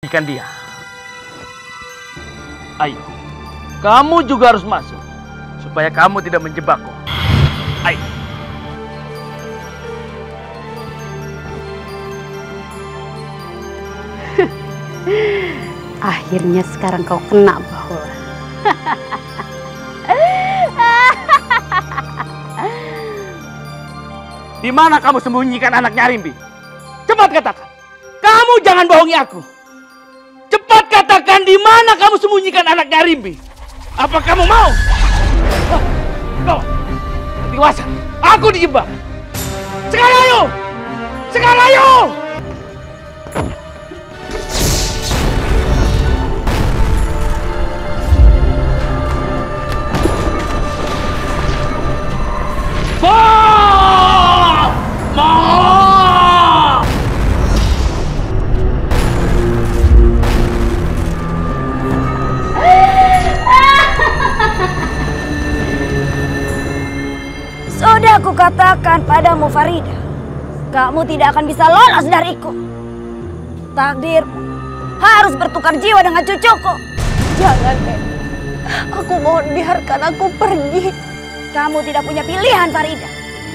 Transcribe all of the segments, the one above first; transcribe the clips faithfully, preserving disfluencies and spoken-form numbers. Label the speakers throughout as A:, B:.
A: Ikan dia. Ayo, kamu juga harus masuk supaya kamu tidak menjebakku. Ayo.
B: Akhirnya sekarang kau kena, Bahula.
A: Di mana kamu sembunyikan anaknya Rimbi? Cepat katakan. Kamu jangan bohongi aku. Cepat katakan di mana kamu sembunyikan anaknya Rimbi. Apa kamu mau? Kau, dewasa. Aku dijebak. Sekarang ayo. Sekarang ayo. Ma! Ma!
C: Sudah aku katakan padamu, Farida, kamu tidak akan bisa lolos dariku. Takdirmu harus bertukar jiwa dengan cucuku.
D: Jangan, Nek. Aku mohon biarkan aku pergi.
C: Kamu tidak punya pilihan, Farida.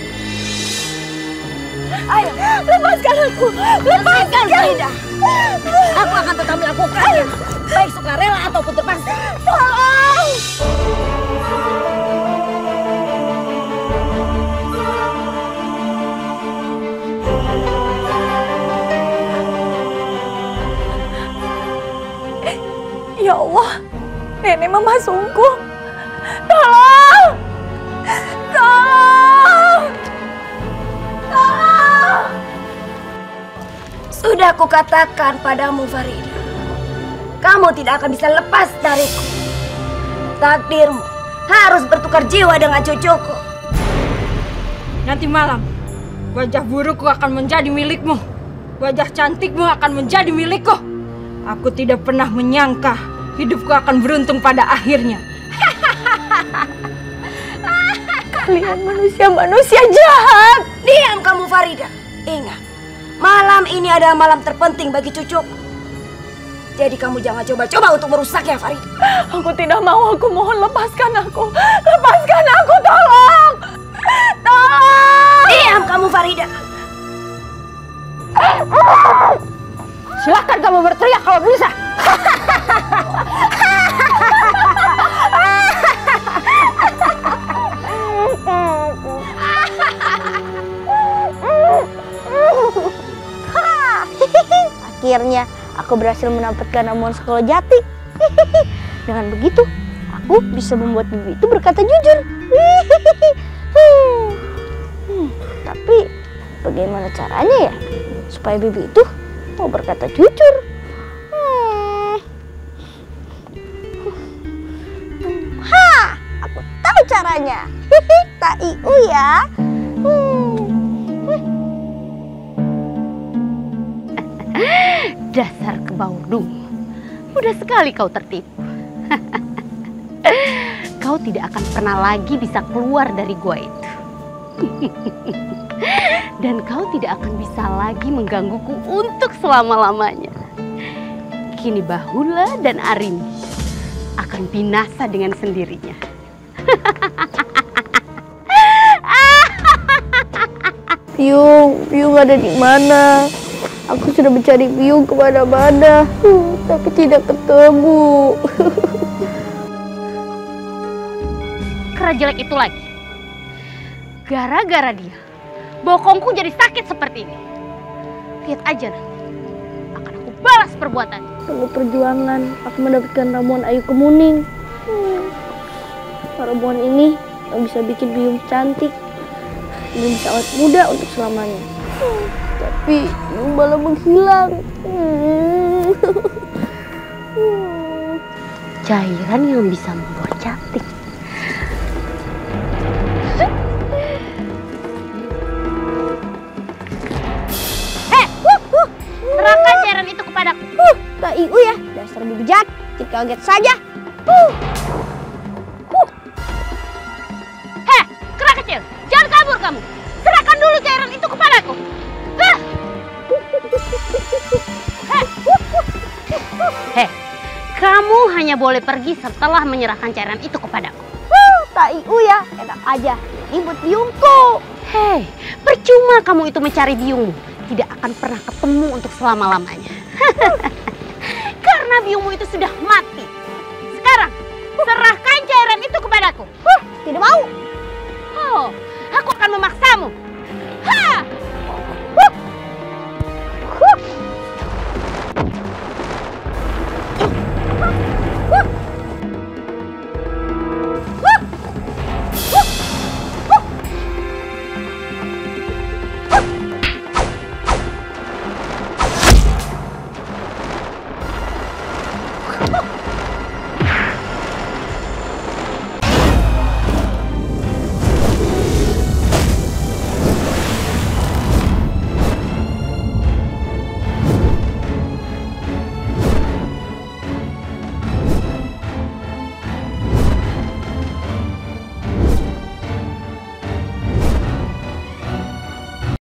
C: Ayo,
D: Lepaskan aku.
C: lepaskan Farida. Aku akan tetap melakukannya, baik sukarela ataupun terpaksa.
D: Tolong! Ya Allah, nenek memasungku. Tolong! Tolong! Tolong!
C: Sudah aku katakan padamu, Farida, kamu tidak akan bisa lepas dariku. Takdirmu harus bertukar jiwa dengan cucuku.
D: Nanti malam, wajah burukku akan menjadi milikmu. Wajah cantikmu akan menjadi milikku. Aku tidak pernah menyangka hidupku akan beruntung pada akhirnya. Kalian manusia-manusia jahat.
C: Diam kamu, Farida. Ingat, malam ini adalah malam terpenting bagi cucuku. Jadi kamu jangan coba-coba untuk merusaknya, Farida.
D: Aku tidak mau, aku mohon lepaskan aku. Lepaskan aku, tolong. Tolong.
C: Diam kamu, Farida.
D: Silakan kamu berteriak kalau bisa.
E: Akhirnya aku berhasil mendapatkan ramuan sekolah jati. Dengan begitu, aku bisa membuat bibi itu berkata jujur. hmm, tapi bagaimana caranya ya supaya bibi itu mau berkata jujur? Hmm. Ha, aku tahu caranya. Taiu ya.
B: Dasar kebaudung, mudah sekali kau tertipu. Kau tidak akan pernah lagi bisa keluar dari gua itu. Dan kau tidak akan bisa lagi menggangguku untuk selama-lamanya. Kini Bahula dan Arimbi akan binasa dengan sendirinya.
E: Biung, Biung ada di mana? Aku sudah mencari Biung kemana-mana, uh, tapi tidak ketemu.
B: Kerajelek itu lagi. Gara-gara dia, bokongku jadi sakit seperti ini. Lihat aja nanti, akan aku balas perbuatan.
E: Dengan perjuangan, aku mendapatkan ramuan Ayu Kemuning. Hmm. Ramuan ini yang bisa bikin Biung cantik. Biung bisa awet muda untuk selamanya. Hmm. Tapi Biung malah menghilang. Hmm.
B: Hmm. Cairan yang bisa membuat cantik.
E: Eh, uh, uh.
B: Serahkan cairan itu kepadaku.
E: Uh, Kak Iu ya, dasar bibi jahat. Kita kaget saja. Uh.
B: Uh. Heh, kera kecil, jangan kabur kamu. Serahkan dulu cairan itu kepadaku. Heh. Heh. Heh, kamu hanya boleh pergi setelah menyerahkan cairan itu kepadaku.
E: Huh, tak iu ya, enak aja. Ribut biungku.
B: Hei, percuma kamu itu mencari biungmu. Tidak akan pernah ketemu untuk selama-lamanya. Karena biungmu itu sudah mati. Sekarang, serahkan cairan itu kepadaku.
E: Huh, tidak mau.
B: Oh, aku akan memaksamu. Ha!